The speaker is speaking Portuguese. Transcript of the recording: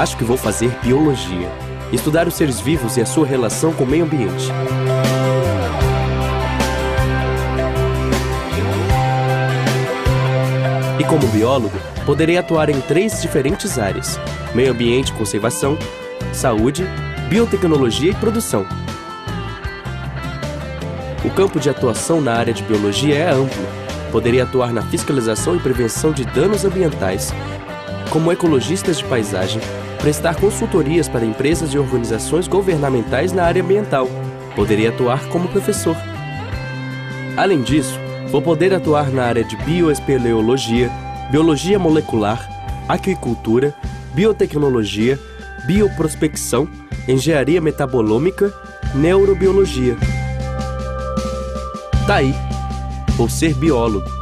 Acho que vou fazer biologia. Estudar os seres vivos e a sua relação com o meio ambiente. E como biólogo, poderei atuar em 3 diferentes áreas: meio ambiente e conservação, saúde, biotecnologia e produção. O campo de atuação na área de biologia é amplo. Poderei atuar na fiscalização e prevenção de danos ambientais, como ecologistas de paisagem, prestar consultorias para empresas e organizações governamentais na área ambiental. Poderei atuar como professor. Além disso, vou poder atuar na área de bioespeleologia, biologia molecular, aquicultura, biotecnologia, bioprospecção, engenharia metabolômica, neurobiologia. Tá aí, vou ser biólogo.